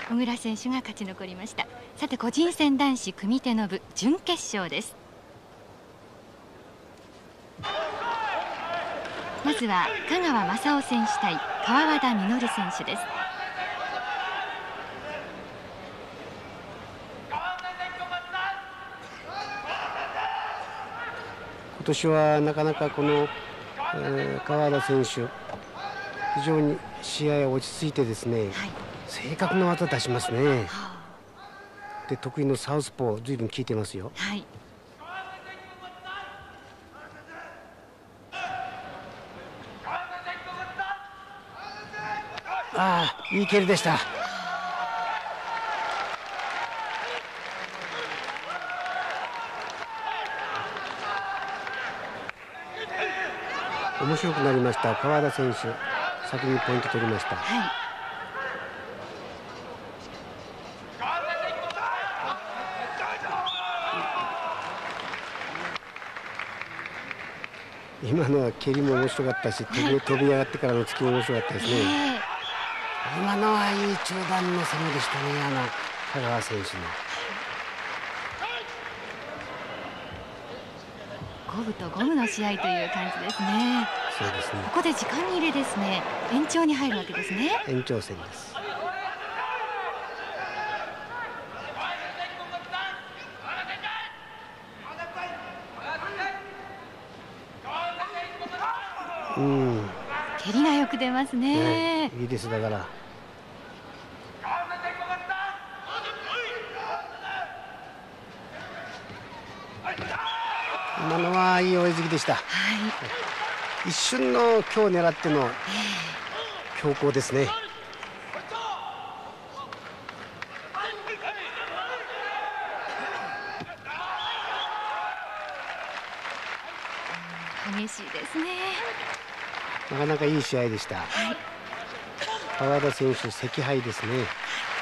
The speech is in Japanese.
小倉選手が勝ち残りました。さて個人戦男子組手の部準決勝です。まずは香川正夫選手対川和田実選手です。 今年はなかなかこの、川田選手非常に試合落ち着いてですね、正確な技出しますね。で得意のサウスポーずいぶん効いてますよ。いい蹴りでした。面白くなりました。川田選手先にポイント取りました。今のは蹴りも面白かったし、飛び上がってからの突きも面白かったですね。今のはいい中段の攻めでしたね、香川選手の。 五分と五分の試合という感じですね。 そうですね。 ここで時間切れですね。延長に入るわけですね。 延長戦です。 蹴りがよく出ますね。 いいです。だから今のはいい追いつきでした。一瞬の今日狙っての強攻ですね。 激しいですね。 なかなかいい試合でした。川田選手惜敗ですね。